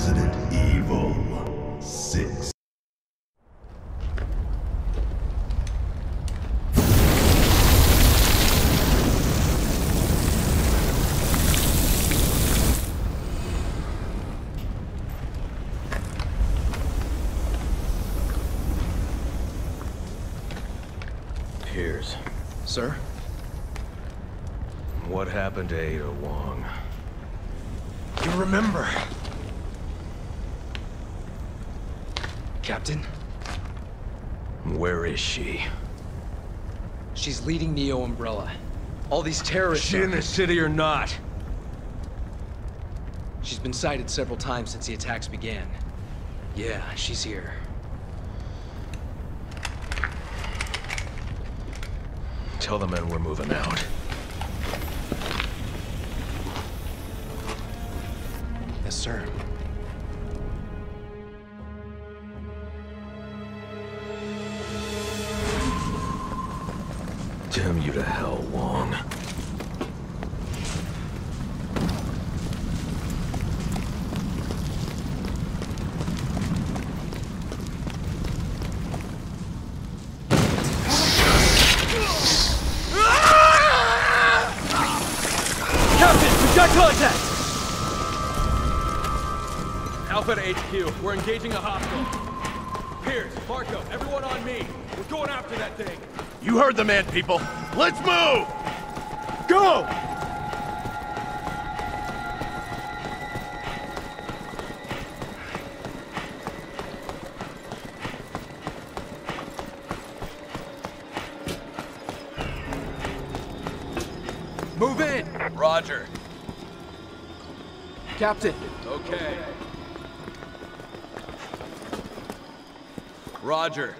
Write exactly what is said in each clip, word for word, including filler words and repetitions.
Resident Evil six. Piers. Sir? What happened to Ada Wong? You remember? Captain? Where is she? She's leading Neo Umbrella. All these terrorists Is she are... in the city or not? She's been sighted several times since the attacks began. Yeah, she's here. Tell the men we're moving out. Yes, sir. Damn you to hell, Wong. Contact! Alpha to H Q. We're engaging a hostile. Piers, Marco, everyone on me. We're going after that thing. You heard the man, people. Let's move! Go! Move in! Roger. Captain! Okay. Roger.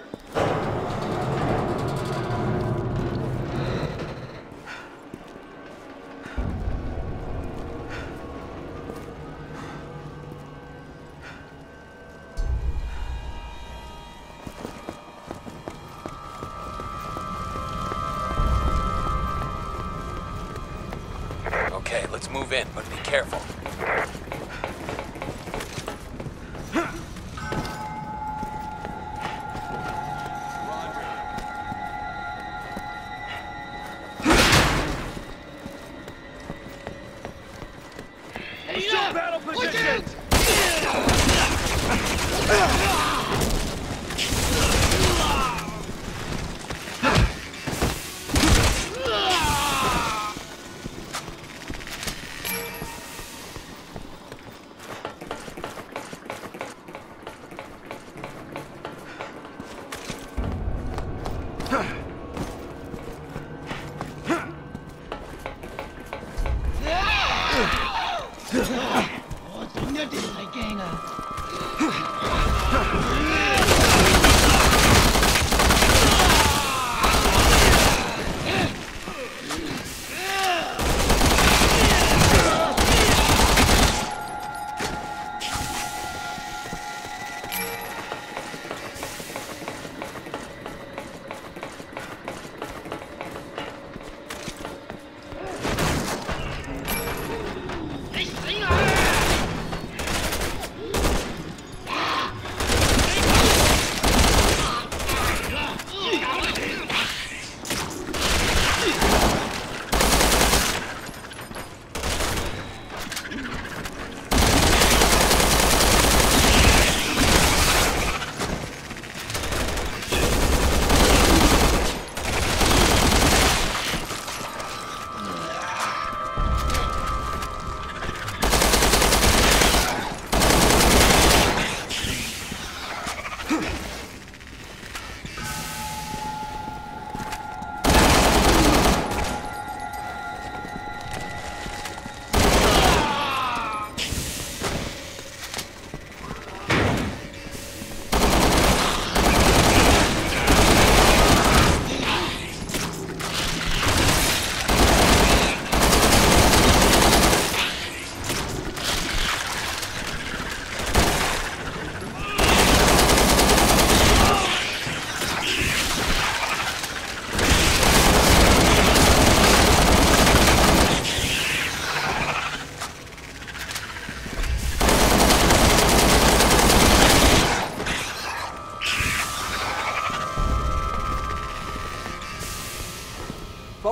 Okay, let's move in, but be careful. Assume battle position!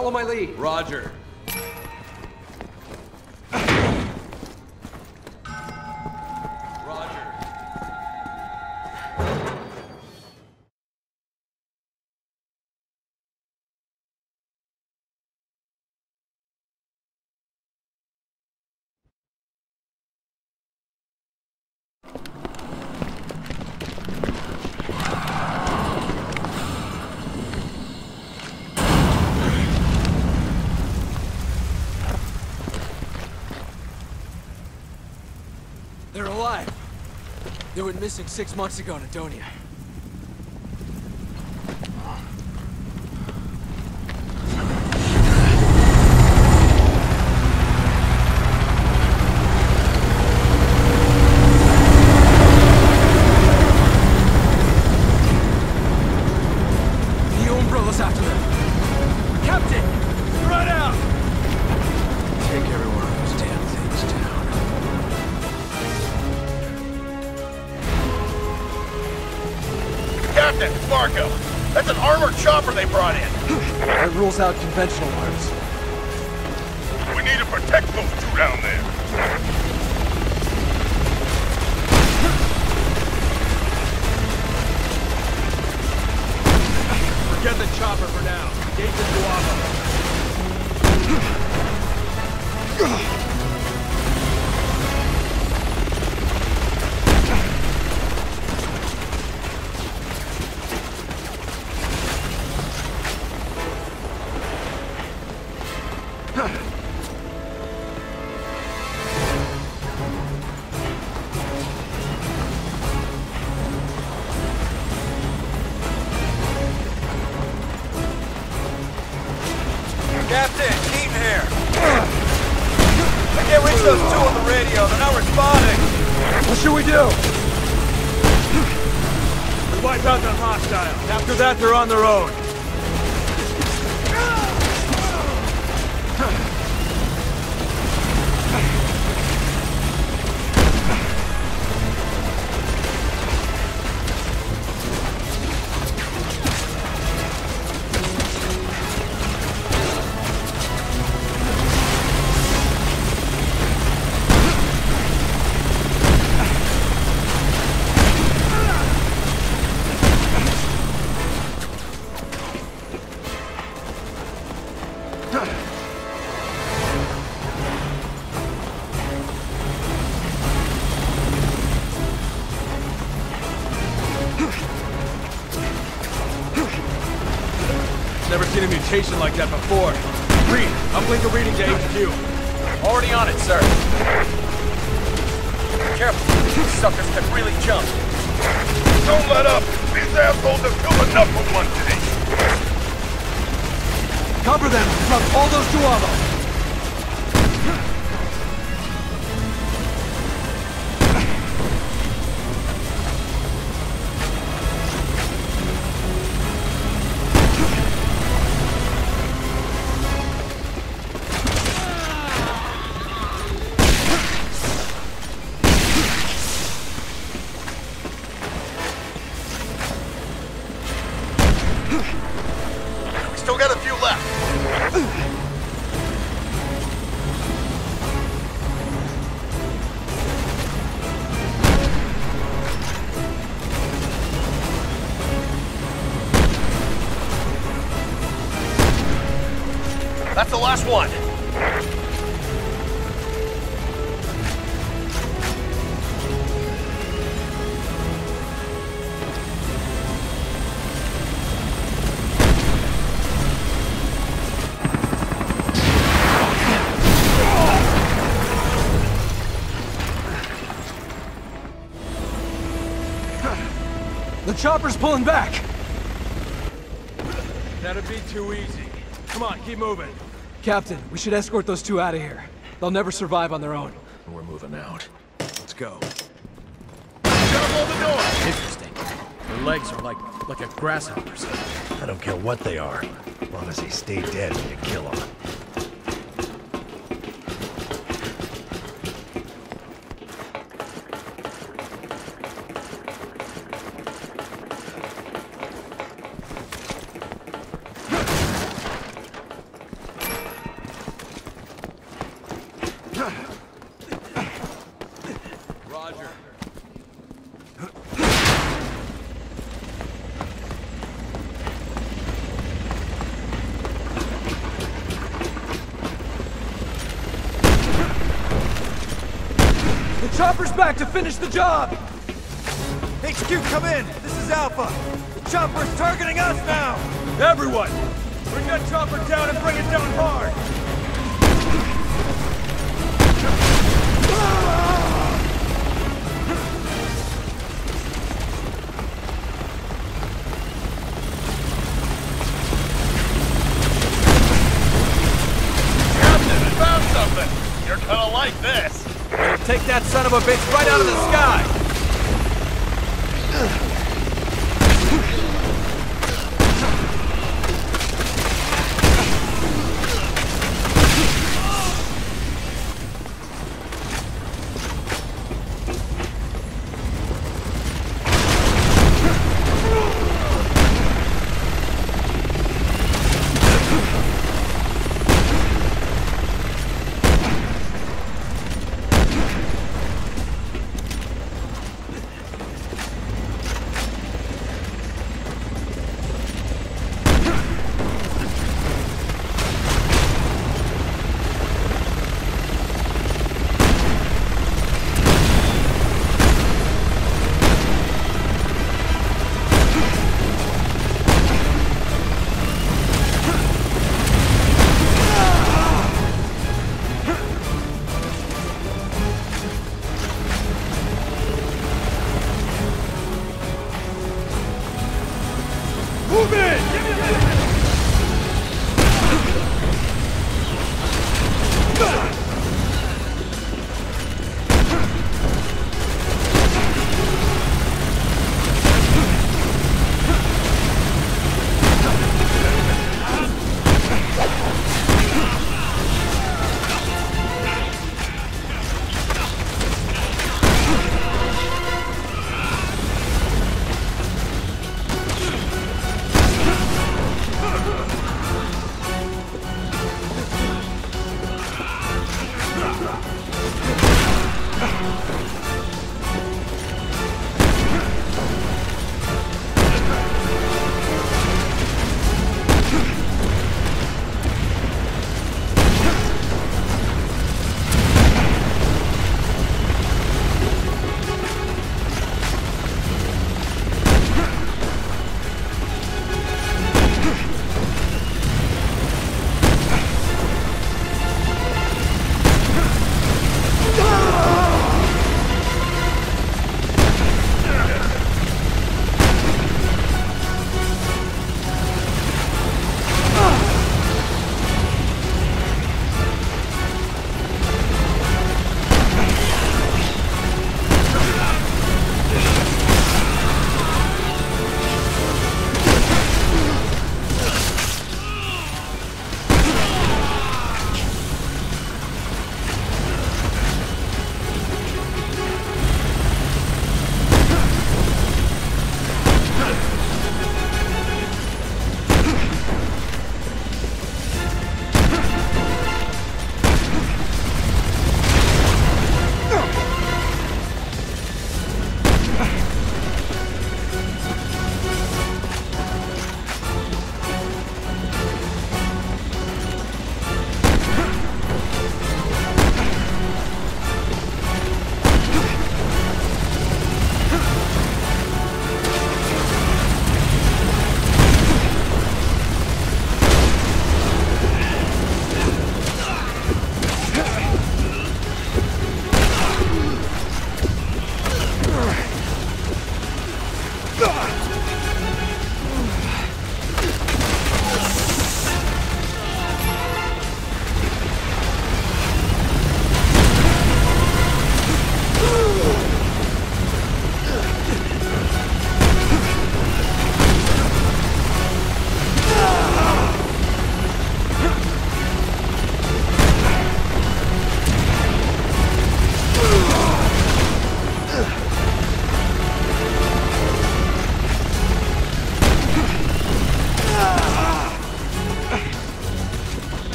Follow my lead. Roger. Roger. They're alive. They went missing six months ago in Adonia. The Umbrella's after them. Captain! Run out! Take every one of those damn things down. Captain, it's Marco. That's an armored chopper they brought in. That rules out conventional arms. We need to protect those two down there. Forget the chopper for now. Engage the Duavo. Captain, Keaton here. I can't reach those two on the radio. They're not responding. What should we do? We wipe out the hostiles. After that, they're on their own. Never seen a mutation like that before. Reed, uplink a reading to H Q. Already on it, sir. Careful. These suckers can really jump. Don't let up. These assholes have killed enough for one day. Cover them! Drop all those Duavo! Still got a few left. That's the last one. The chopper's pulling back! That'd be too easy. Come on, keep moving. Captain, we should escort those two out of here. They'll never survive on their own. We're moving out. Let's go. Gotta hold the door. Interesting. Their legs are like, like a grasshopper's. I don't care what they are, as long as they stay dead when you kill them. Roger. The chopper's back to finish the job! H Q, come in! This is Alpha! The chopper's targeting us now! Everyone! Bring that chopper down and bring it down hard! Captain, I found something! You're gonna like this! Better take that son of a bitch right out of the sky!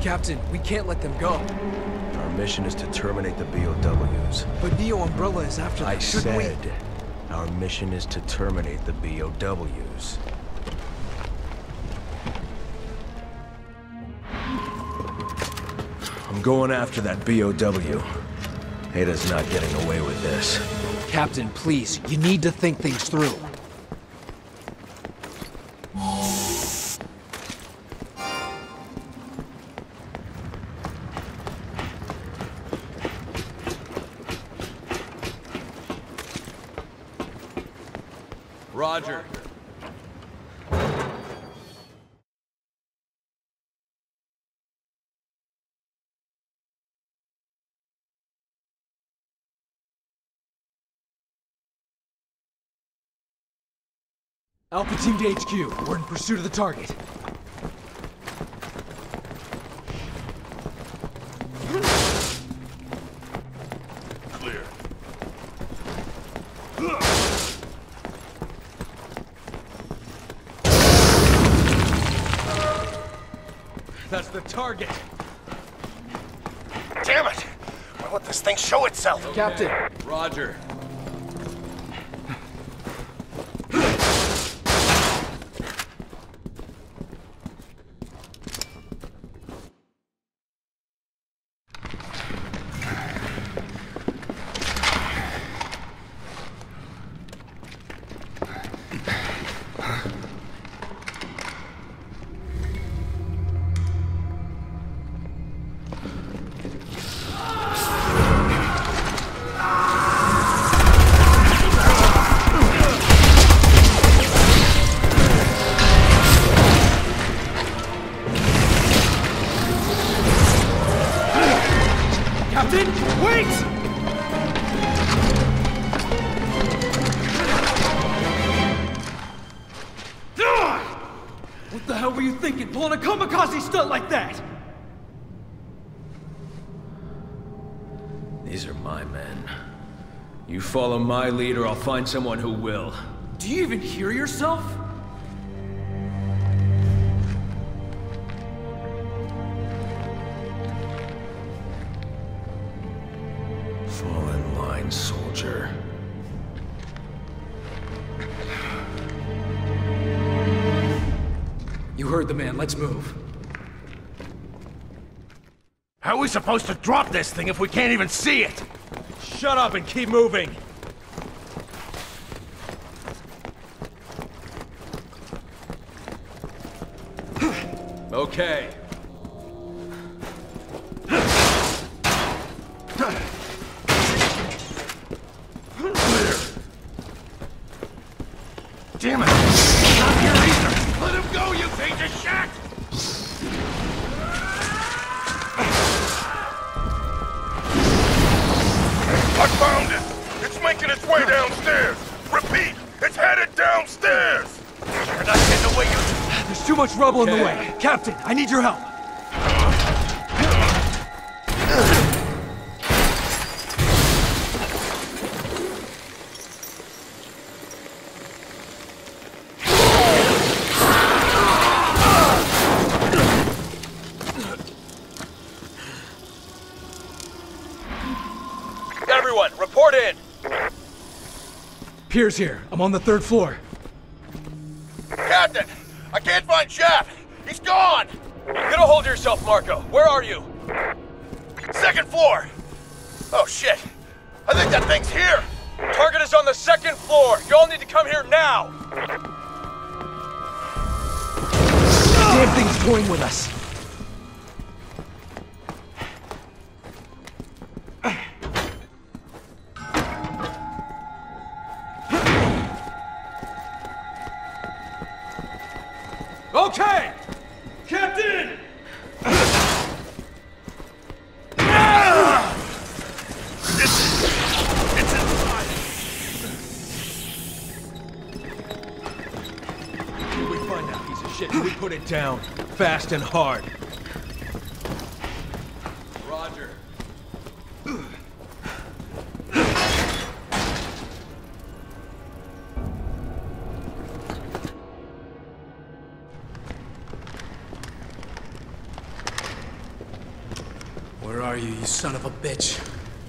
Captain, we can't let them go. Our mission is to terminate the B O Ws. But Neo Umbrella is after them, I shouldn't we? said, our mission is to terminate the B O Ws. I'm going after that B O W. Ada's not getting away with this. Captain, please, you need to think things through. Roger. Alpha Team to H Q. We're in pursuit of the target. Clear. That's the target. Damn it! Why won't this thing show itself? Captain! Roger. Captain, wait! What the hell were you thinking, pulling a kamikaze stunt like that? These are my men. You follow my lead or I'll find someone who will. Do you even hear yourself? Fall in line, soldier. You heard the man, let's move. How are we supposed to drop this thing if we can't even see it? Shut up and keep moving! Okay. Damn it! Not here either! Let him go, you piece of shit! I found it! It's making its way downstairs! Repeat, it's headed downstairs! You're not getting away, you... There's too much rubble in the Okay. way. Captain, I need your help. Everyone, report in! Piers here. I'm on the third floor. Captain! I can't find Shaft! He's gone! Get a hold of yourself, Marco. Where are you? Second floor! Oh shit! I think that thing's here! Target is on the second floor. You all need to come here now. Damn thing's toying with us. Okay! Captain! It's inside! When we find that piece of shit, we put it down. Fast and hard. Roger. are you, you son of a bitch?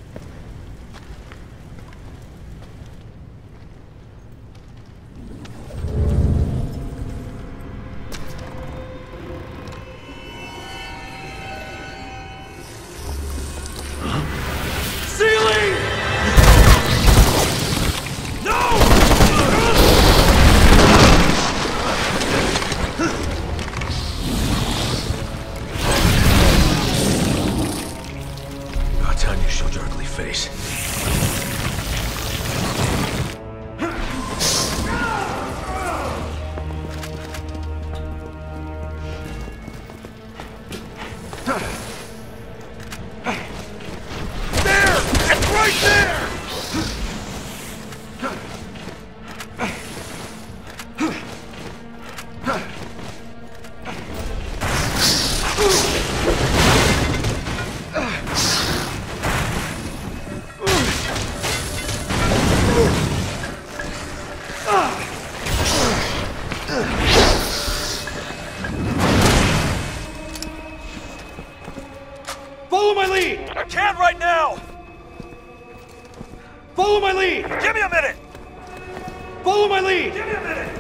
Follow my lead! I can't right now! Follow my lead! Give me a minute! Follow my lead! Give me a minute!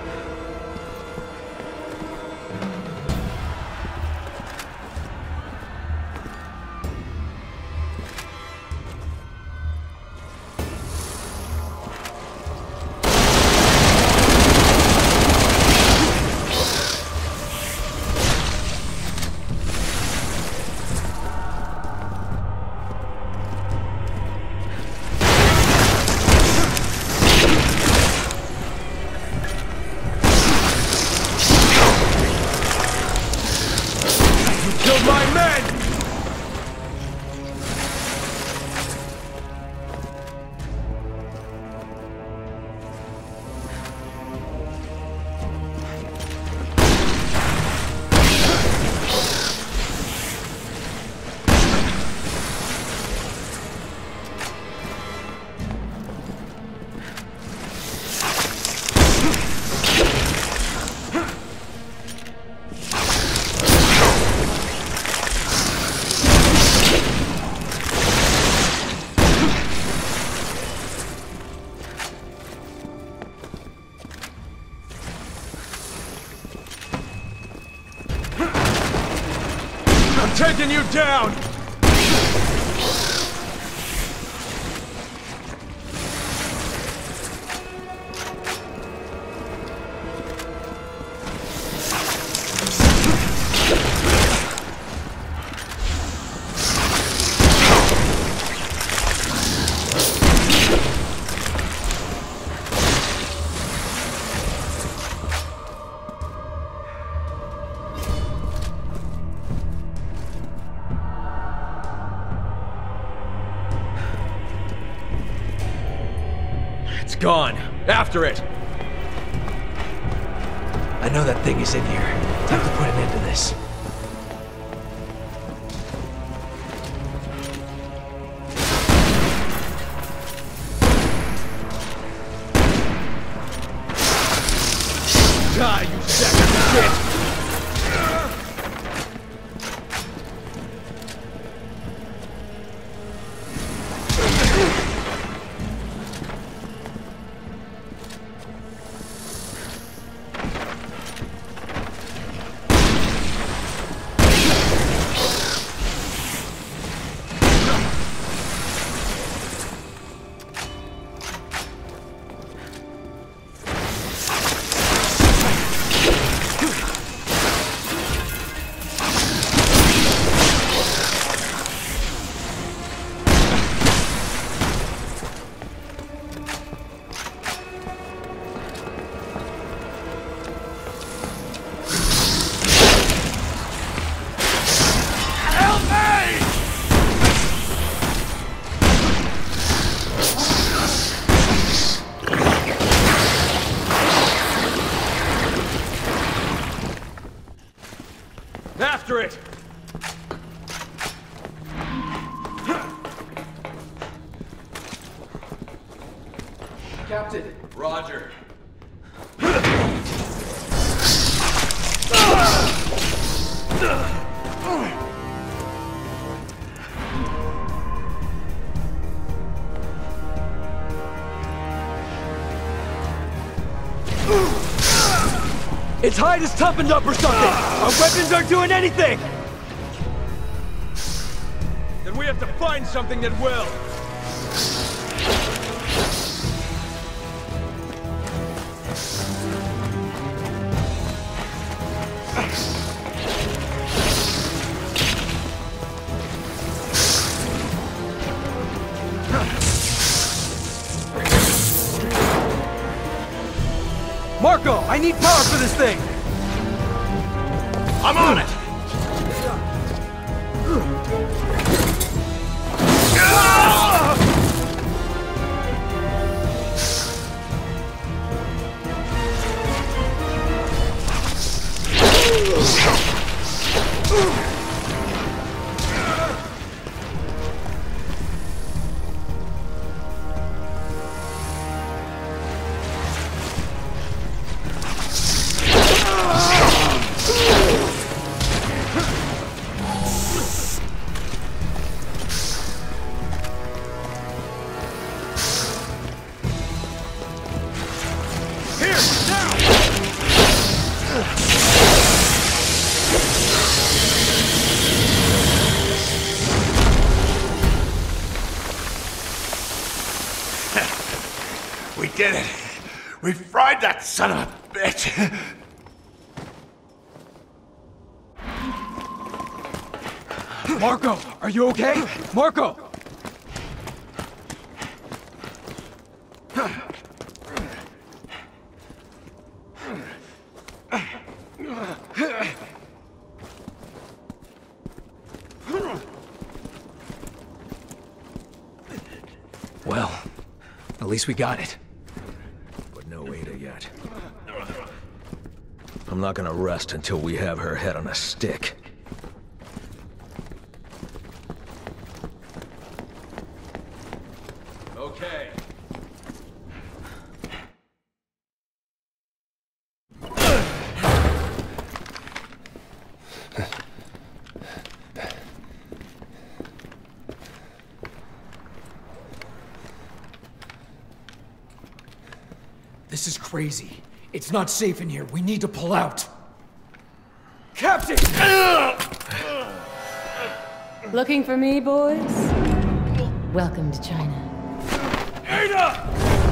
Taking you down! It's gone. After it! I know that thing is in here. Time to put an end to this. Die, you sack of shit! After it! Captain! Roger. Its hide is toughened up or something! Our weapons aren't doing anything! Then we have to find something that will! Marco, I need power for this thing! I'm on it! We did it! We fried that son of a bitch! Marco, are you okay? Marco! Well, at least we got it. But no Ada yet. I'm not gonna rest until we have her head on a stick. Okay. This is crazy. It's not safe in here. We need to pull out. Captain! Looking for me, boys? Welcome to China. Ada!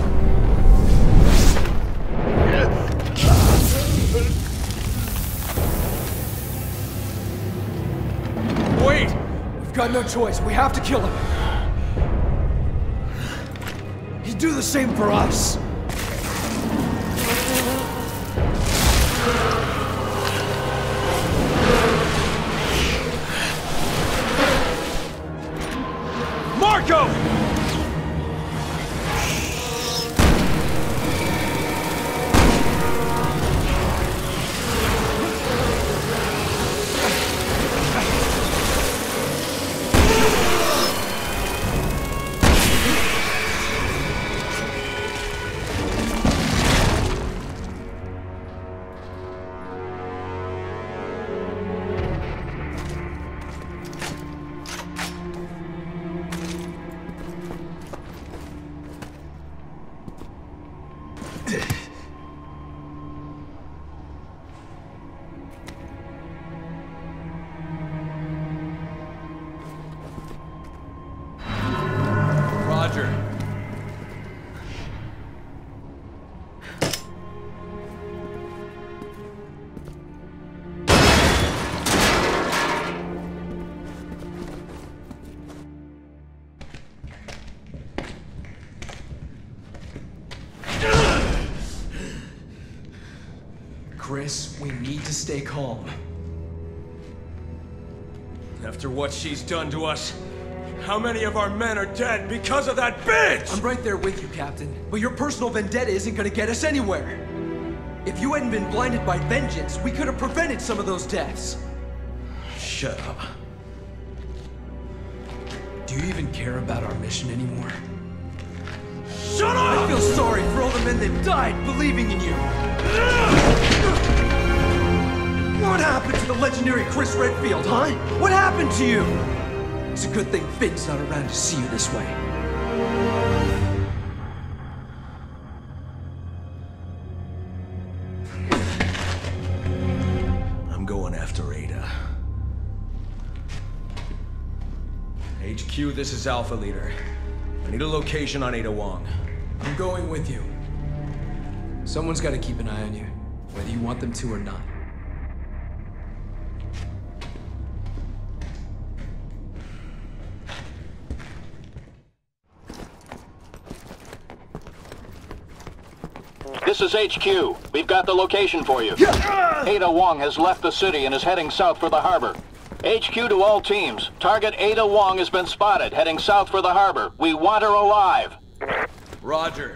Wait! We've got no choice. We have to kill him. He'd do the same for us. Marco! Roger. Chris, we need to stay calm. After what she's done to us, how many of our men are dead because of that bitch? I'm right there with you, Captain. But your personal vendetta isn't gonna get us anywhere. If you hadn't been blinded by vengeance, we could have prevented some of those deaths. Shut up. Do you even care about our mission anymore? Shut up! I feel sorry for all the men that died believing in you. What happened to the legendary Chris Redfield, huh? What happened to you? It's a good thing Finn's not around to see you this way. Q, this is Alpha Leader. I need a location on Ada Wong. I'm going with you. Someone's got to keep an eye on you, whether you want them to or not. This is H Q. We've got the location for you. Ada Wong has left the city and is heading south for the harbor. H Q to all teams. Target Ada Wong has been spotted, heading south for the harbor. We want her alive. Roger.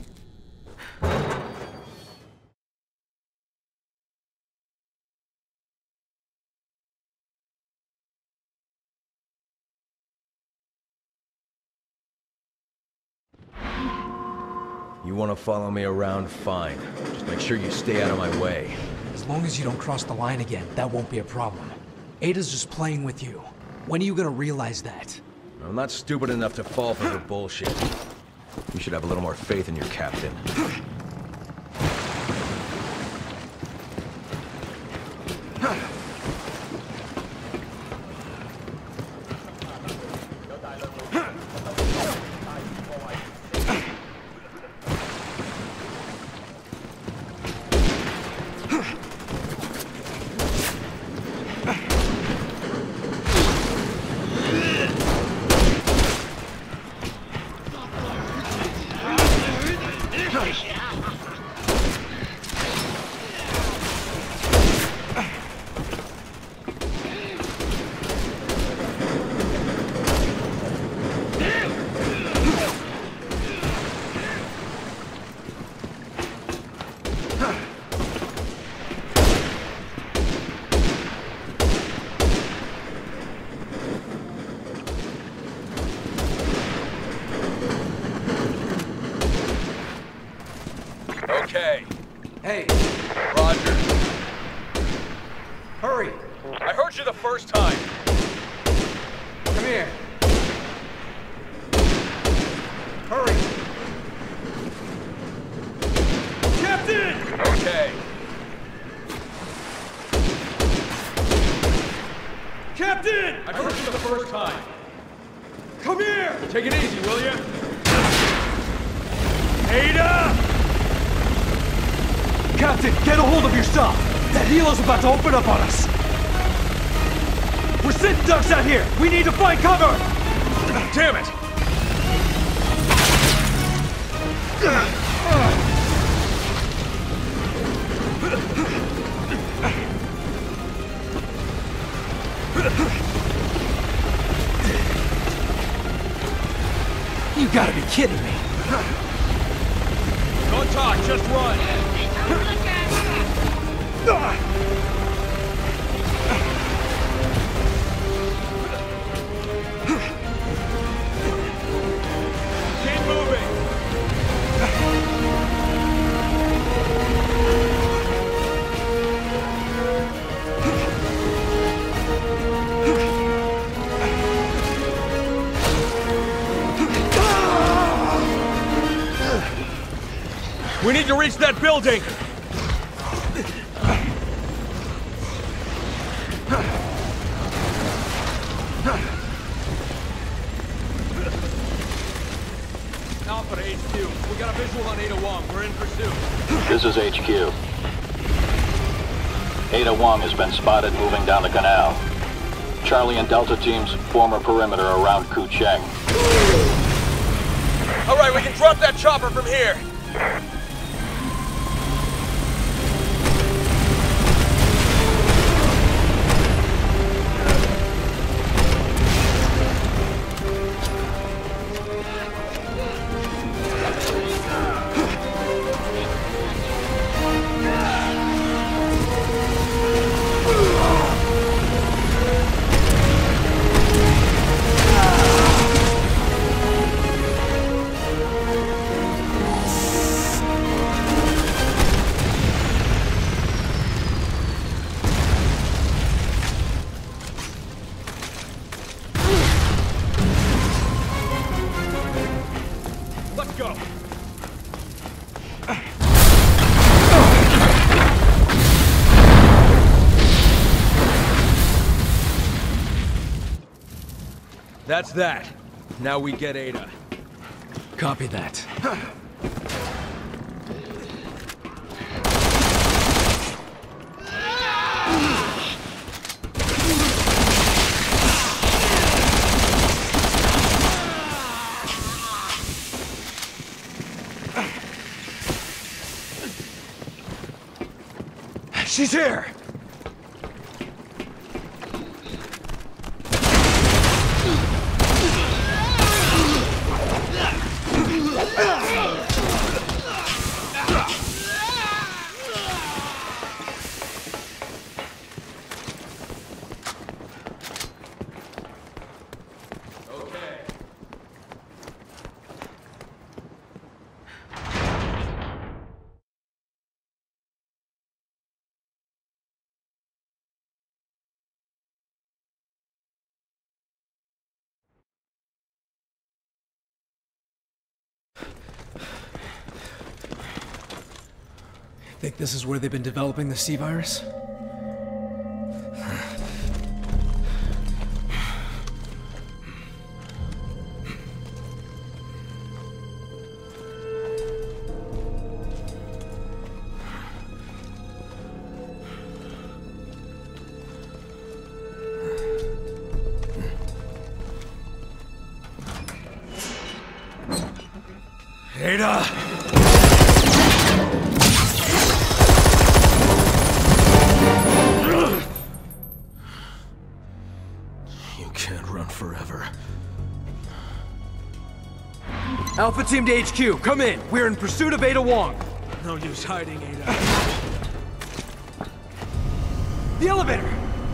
You want to follow me around, fine. Just make sure you stay out of my way. As long as you don't cross the line again, that won't be a problem. Ada's just playing with you. When are you gonna realize that? I'm not stupid enough to fall for her bullshit. You should have a little more faith in your captain. Okay. Hey, Roger. hurry! I heard you the first time. Come here. Hurry! Captain! Okay. Captain! I heard you the first time. Come here! Take it easy, will you? Ada! Captain, get a hold of your stuff! That helo's about to open up on us! We're sitting ducks out here! We need to find cover! Damn it! You gotta be kidding me! Don't talk, just run! Keep moving! We need to reach that building! Alpha to H Q. We got a visual on Ada Wong. We're in pursuit. This is H Q. Ada Wong has been spotted moving down the canal. Charlie and Delta teams form a perimeter around Kucheng. All right, we can drop that chopper from here. That's that. Now we get Ada. Copy that. She's here! Think this is where they've been developing the C virus? Ada! Forever. Alpha Team to H Q, come in. We're in pursuit of Ada Wong. No use hiding, Ada. The elevator!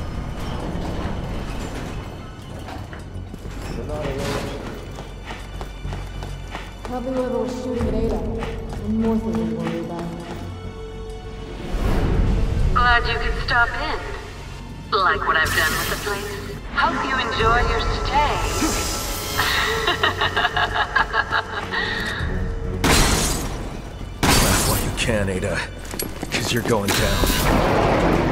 Probably whoever was shooting at Ada. And more things to worry about. Glad you could stop in. Like what I've done with the place. Hope you enjoy your stay. Laugh while you can, Ada. Because you're going down.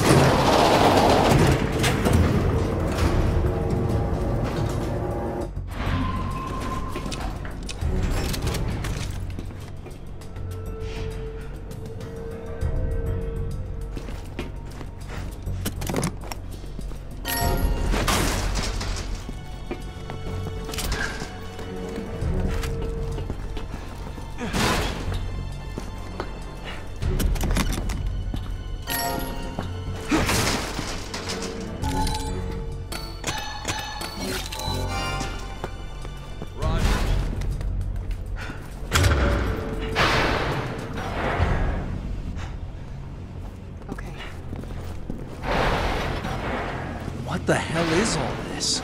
What the hell is all this?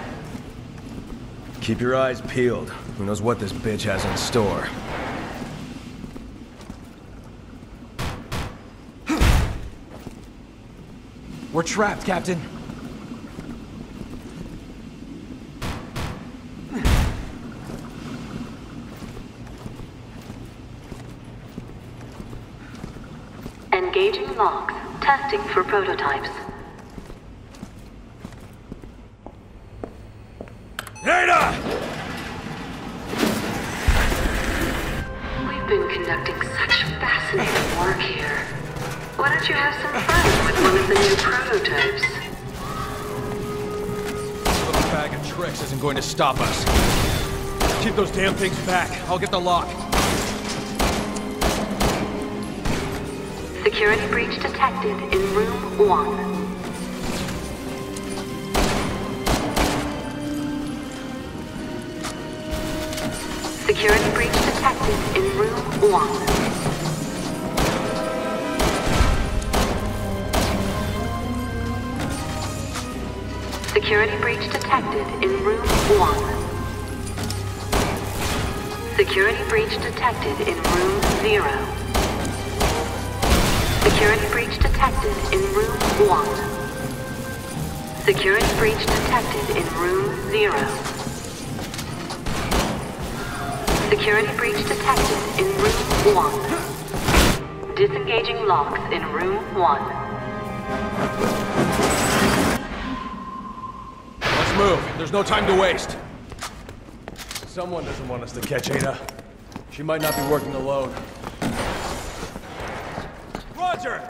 Keep your eyes peeled. Who knows what this bitch has in store. We're trapped, Captain. Engaging logs. Testing for prototypes. Ada! We've been conducting such fascinating work here. Why don't you have some fun with one of the new prototypes? This little bag of tricks isn't going to stop us. Keep those damn things back. I'll get the lock. Security breach detected in room one. Security breach detected in room one. Security breach detected in room one. Security breach detected in room zero. Security breach detected in room one. Security breach detected in room zero. Security breach detected in room one. Disengaging locks in room one. Let's move. There's no time to waste. Someone doesn't want us to catch Ada. She might not be working alone. Roger!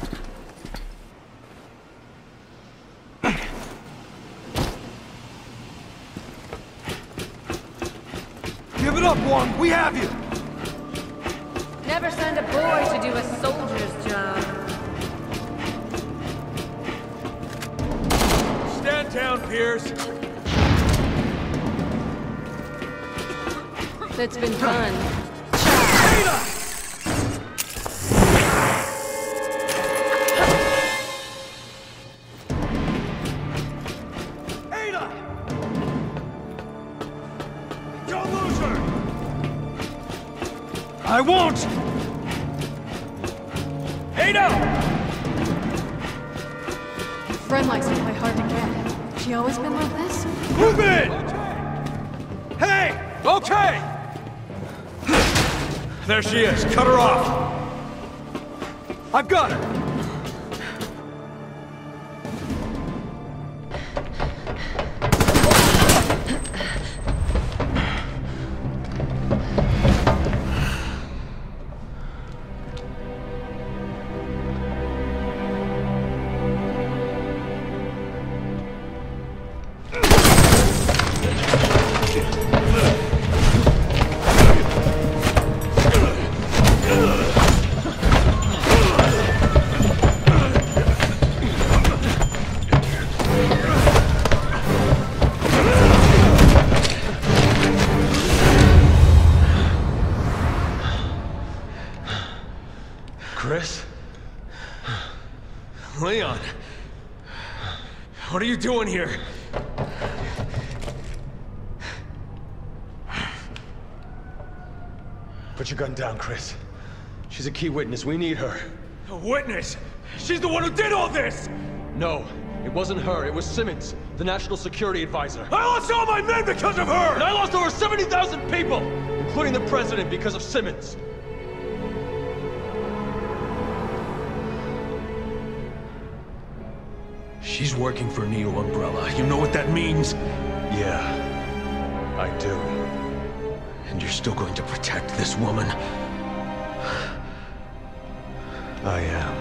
Give it up, Wong! We have you! Never send a boy to do a soldier's job. Stand down, Piers. That's been fun. Ada! Don't lose her! I won't! Ada! Friend likes to play hard to get. She always been like this? Move in! Hey! Okay! There she is. Cut her off. I've got her! Chris? Leon? What are you doing here? Put your gun down, Chris. She's a key witness. We need her. A witness? She's the one who did all this! No, it wasn't her. It was Simmons, the National Security Advisor. I lost all my men because of her! And I lost over seventy thousand people, including the President, because of Simmons. She's working for Neo Umbrella. You know what that means? Yeah, I do. And you're still going to protect this woman? I am.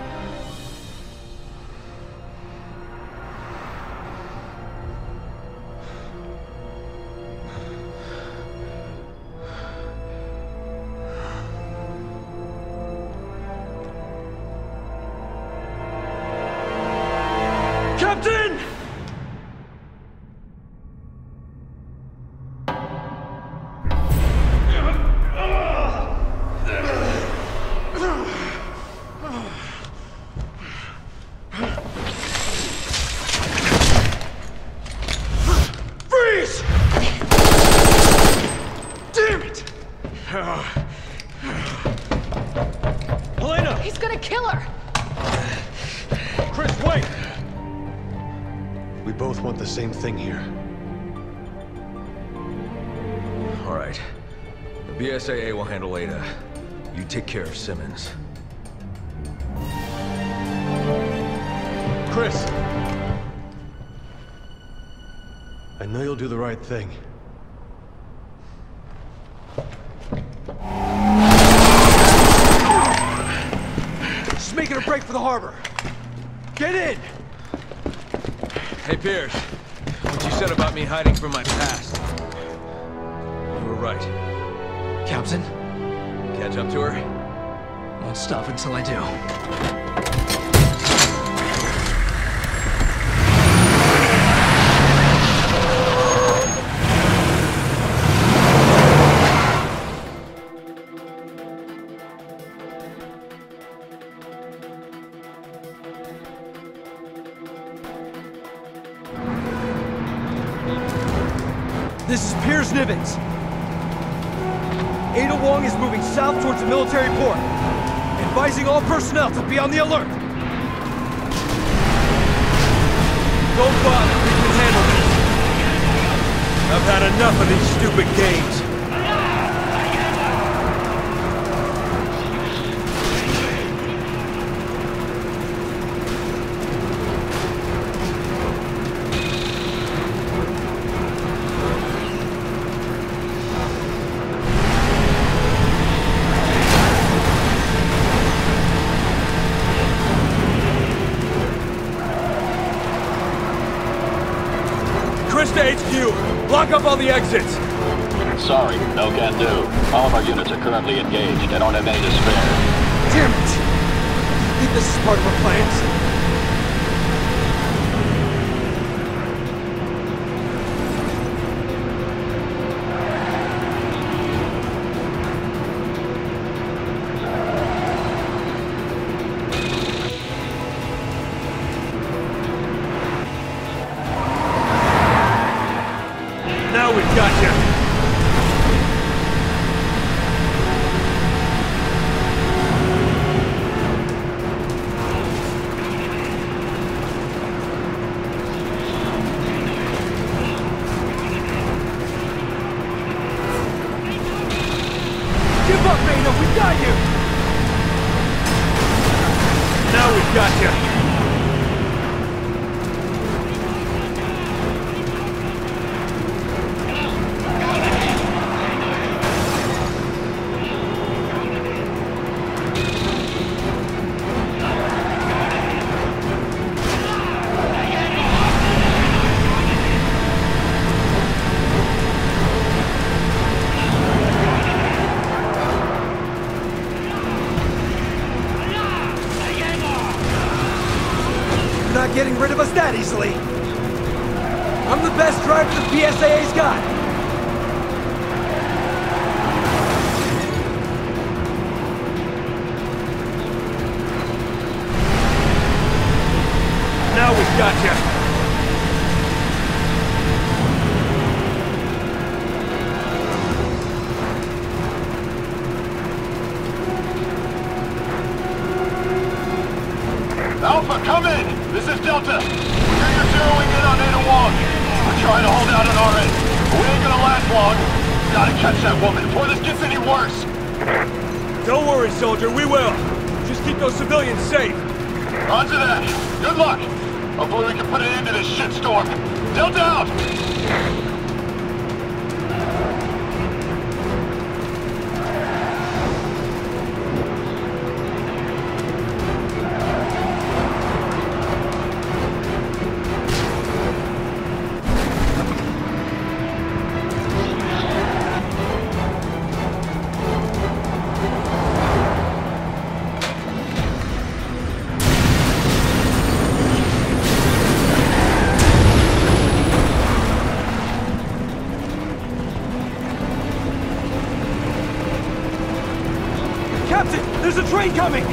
Captain! Freeze! Damn it! Helena! He's gonna kill her! Chris, wait! We both want the same thing here. All right. The B S A A will handle Ada. You take care of Simmons. Chris! I know you'll do the right thing. Just making a break for the harbor. Get in! Hey, Piers. What you said about me hiding from my past. You were right. Captain, Catch up to her? won't stop until I do. This is Piers Nivans. Ada Wong is moving south towards the military port, advising all personnel to be on the alert. Don't bother. We can handle this. I've had enough of these stupid games. block up all the exits! Sorry, no can do. All of our units are currently engaged. I don't have any to spare. Damn it! I think this is part of our plans. Now we've got you! Give up, Beta! We got you! Now we've got you! Not getting rid of us that easily. I'm the best driver the P S A A's got. Now we've got you! Alpha, come in! This is Delta. We hear you're zeroing in on Ada Wong. We're trying to hold out on our end, but we ain't gonna last long. Gotta catch that woman before this gets any worse. Don't worry, soldier, we will. Just keep those civilians safe. Roger that. Good luck. Hopefully we can put an end to this shitstorm. Delta out! Captain, there's a train coming!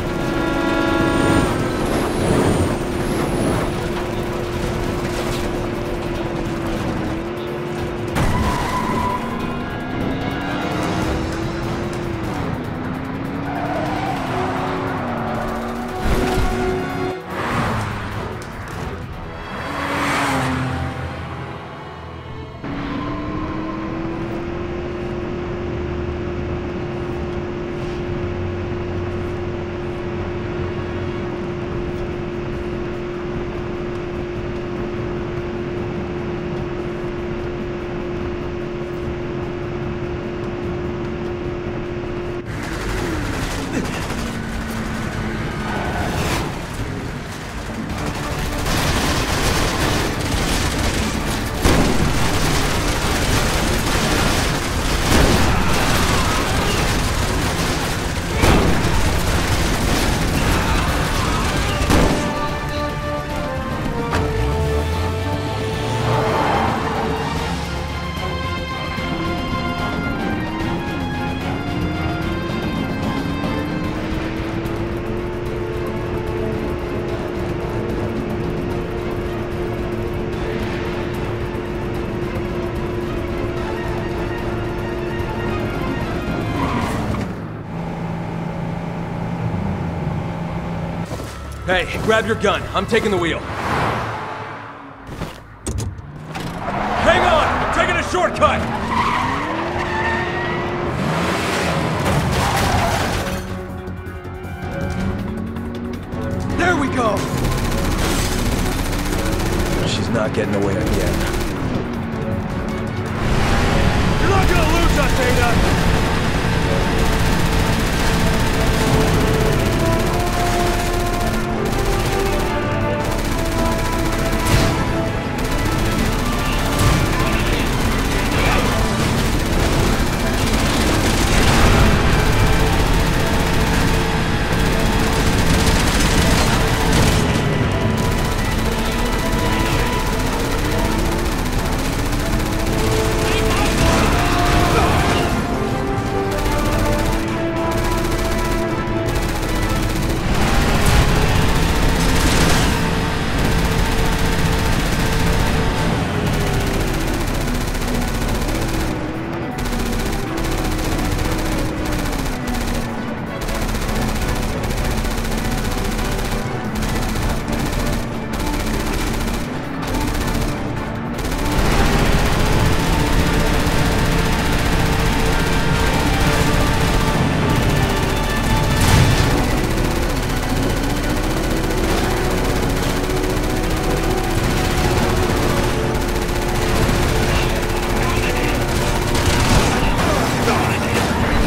Hey, grab your gun. I'm taking the wheel. Hang on! I'm taking a shortcut! There we go! She's not getting away again. You're not gonna lose us, Ada!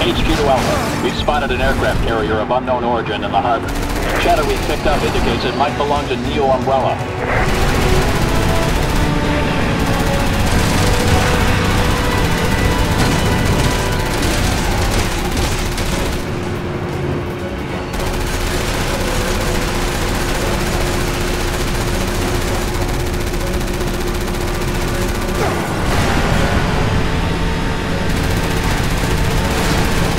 H Q to Alpha. We've spotted an aircraft carrier of unknown origin in the harbor. Chatter we've picked up indicates it might belong to Neo Umbrella.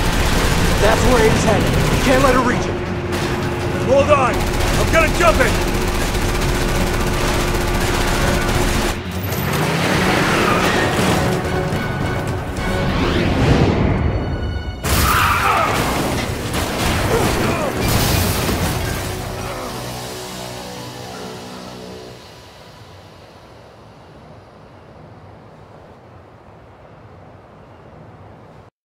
That's where Ada's headed. Can't let her reach it. Hold on! I'm gonna jump it!